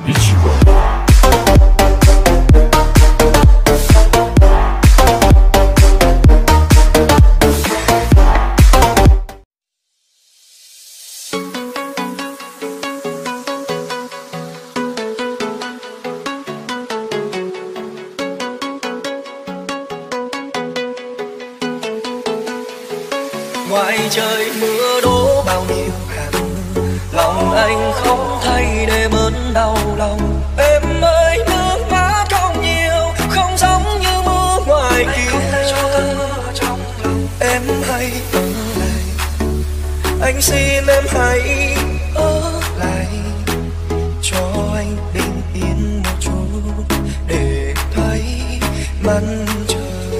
Ngoài trời mưa đổ bao nhiêu hạt mưa, lòng anh không thay để bớt đau lòng. Em ơi nước mắt không nhiều, không giống như mưa ngoài kia. Em hãy ở lại, anh xin em hãy ở lại, cho anh bình yên một chút để thấy mặt trời.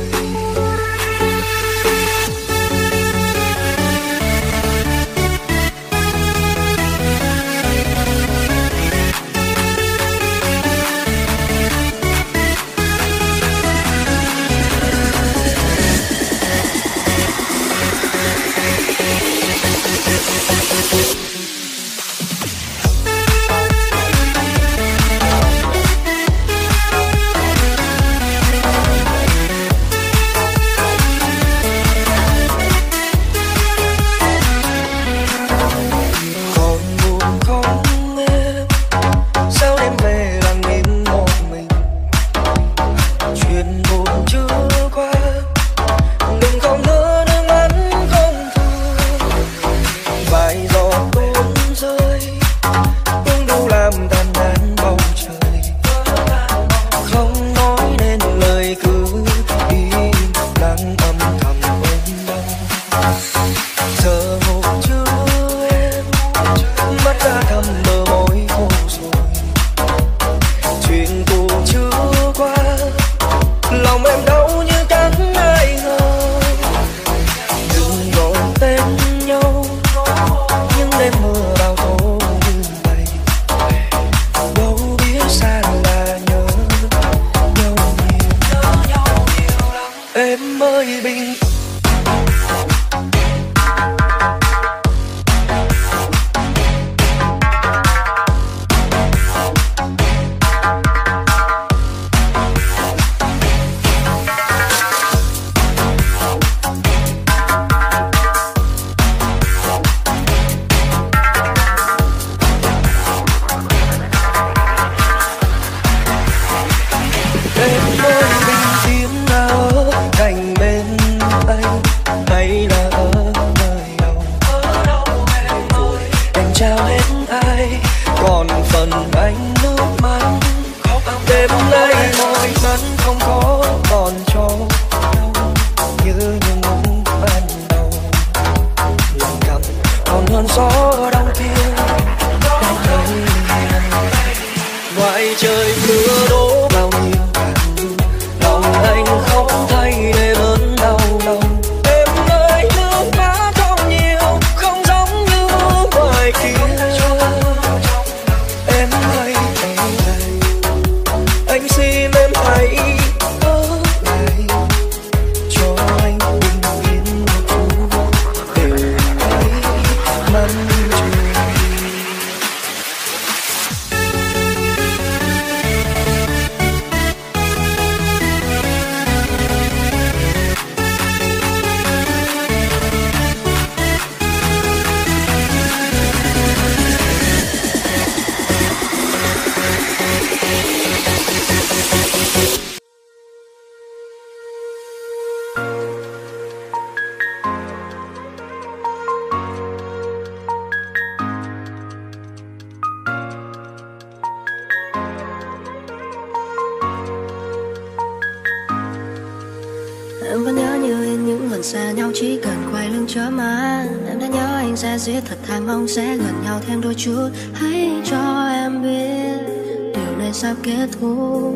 Em vẫn nhớ như in những lần xa nhau, chỉ cần quay lưng trở mà. Em đã nhớ anh ra giết thật thà, mong sẽ gần nhau thêm đôi chút. Hãy cho em biết điều này sắp kết thúc.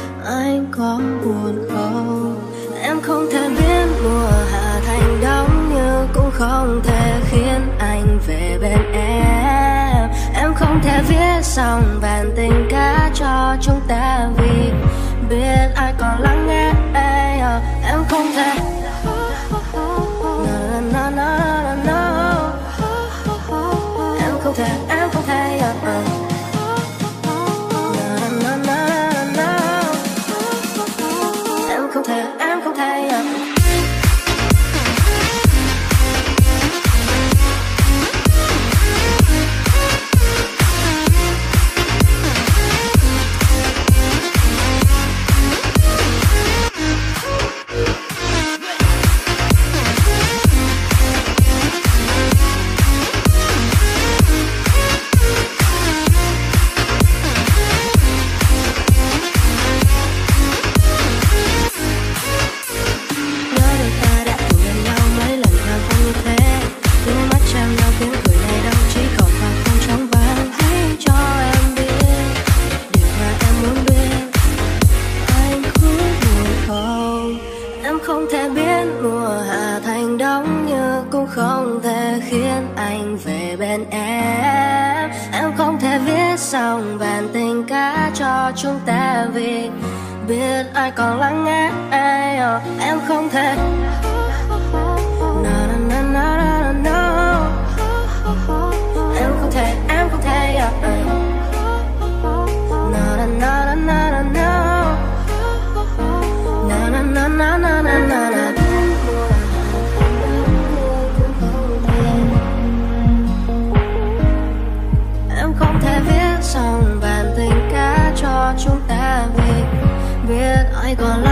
Anh có buồn không? Em không thể biến mùa hạ thành đông, nhưng cũng không thể khiến anh về bên em. Em không thể viết xong bản tình ca cho chúng ta, vì biết ai còn lắng nghe. Em không thể no, no, no, no, no. Em không thể bên em không thể viết xong bản tình ca cho chúng ta vì biết ai còn lắng nghe em không thể no, no, no, no, no, no. Em không thể no, no, no, no, no, no. No, no, no, no, no, no, no, no. Em không thể viết xong bản tình ca cho chúng ta vì biết ai còn